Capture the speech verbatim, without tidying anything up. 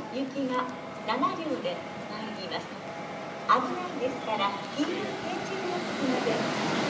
雪がなな両で参ります。危ないですから、黄色い点字ブロックまで